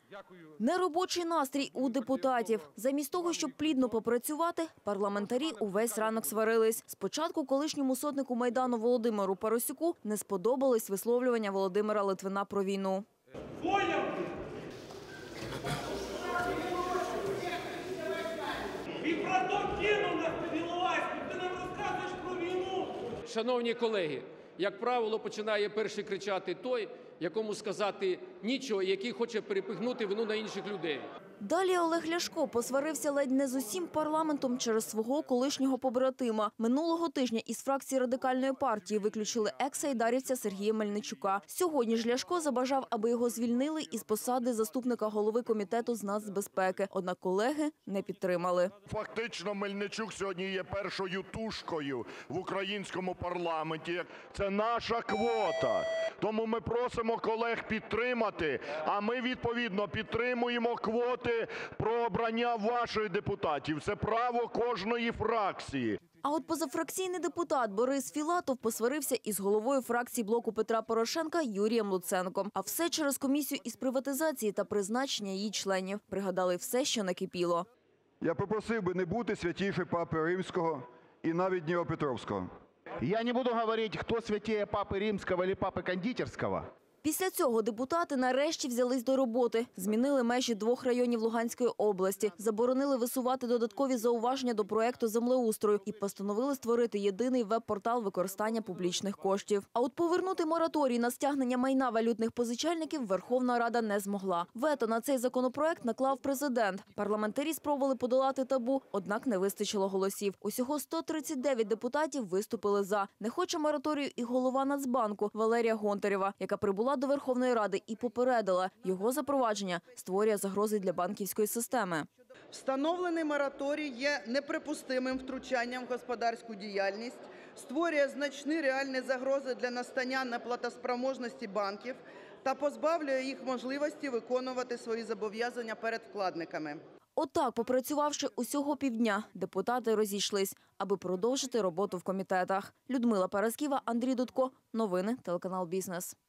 Неробочий настрій у депутатів. Замість того, щоб плідно попрацювати, парламентарі увесь ранок сварились. Спочатку колишньому сотнику Майдану Володимиру Парасюку не сподобались висловлювання Володимира Литвина про війну. Шановні колеги, як правило, починає перший кричати той, якому сказати нічого, який хоче перепихнути вину на інших людей. Далі Олег Ляшко посварився ледь не з усім парламентом через свого колишнього побратима. Минулого тижня із фракції Радикальної партії виключили екс-айдарівця Сергія Мельничука. Сьогодні ж Ляшко забажав, аби його звільнили із посади заступника голови комітету з нацбезпеки. Однак колеги не підтримали. Фактично Мельничук сьогодні є першою тушкою в українському парламенті. Це наша квота. Тому ми просимо колег підтримати, а ми відповідно підтримуємо квоти про обрання ваших депутатів. Це право кожної фракції. А от позафракційний депутат Борис Філатов посварився із головою фракції блоку Петра Порошенка Юрієм Луценком. А все через комісію із приватизації та призначення її членів. Пригадали все, що накипіло. Я попросив би не бути святіше Папи Римського і навіть Дніпропетровського. Я не буду говорити, хто святіє Папи Римського або Папи Кондитерського. Після цього депутати нарешті взялись до роботи. Змінили межі 2 районів Луганської області, заборонили висувати додаткові зауваження до проекту землеустрою і постановили створити єдиний веб-портал використання публічних коштів. А от повернути мораторій на стягнення майна валютних позичальників Верховна Рада не змогла. Вето на цей законопроект наклав президент. Парламентарі спробували подолати табу, однак не вистачило голосів. Усього 139 депутатів виступили за. Не хоче мораторію і голова Нацбанку Валерія Гонтарева, яка прибула до Верховної Ради і попередила, його запровадження створює загрози для банківської системи. Встановлений мораторій є неприпустимим втручанням в господарську діяльність, створює значні реальні загрози для настання неплатоспроможності банків та позбавлює їх можливості виконувати свої зобов'язання перед вкладниками. Отак, попрацювавши усього півдня, депутати розійшлись, аби продовжити роботу в комітетах. Людмила Парасківа, Андрій Дудко. Новини, телеканал «Бізнес».